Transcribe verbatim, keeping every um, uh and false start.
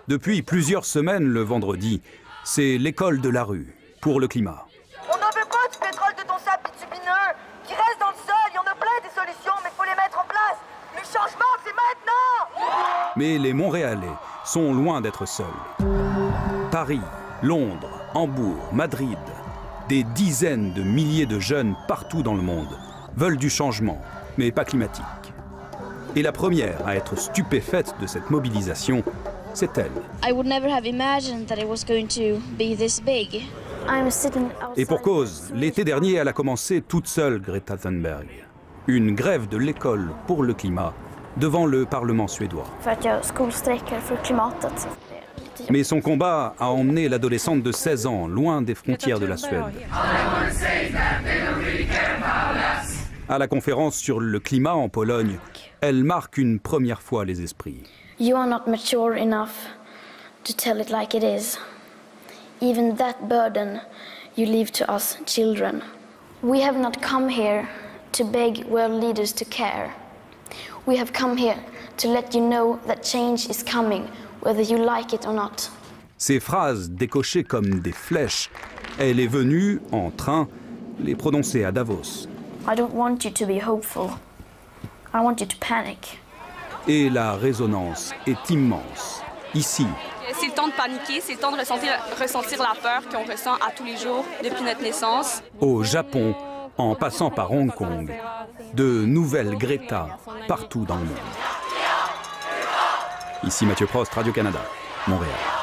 Depuis plusieurs semaines, le vendredi, c'est l'école de la rue pour le climat. On n'en veut pas du pétrole de ton sable bitumineux qui reste dans le sol. Il y en a plein des solutions, mais il faut les mettre en place. Le changement, c'est maintenant! Mais les Montréalais sont loin d'être seuls. Paris, Londres, Hambourg, Madrid, des dizaines de milliers de jeunes partout dans le monde veulent du changement, mais pas climatique. Et la première à être stupéfaite de cette mobilisation, c'est elle. I would never have imagined that it was going to be this big. Et pour cause, l'été dernier, elle a commencé toute seule, Greta Thunberg. Une grève de l'école pour le climat devant le Parlement suédois. Mais son combat a emmené l'adolescente de seize ans loin des frontières de la Suède. À la conférence sur le climat en Pologne, elle marque une première fois les esprits. You are not mature enough to tell it like it is. Even that burden you leave to us children. We have not come here to beg world leaders to care. We have come here to let you know that change is coming, whether you like it or not. Ces phrases décochées comme des flèches, elle est venue, en train, les prononcer à Davos. I don't want you to be hopeful. I want you to panic. Et la résonance est immense, ici. C'est le temps de paniquer, c'est le temps de ressentir, ressentir la peur qu'on ressent à tous les jours depuis notre naissance. Au Japon, en passant par Hong Kong, de nouvelles Greta partout dans le monde. Ici Mathieu Prost, Radio-Canada, Montréal.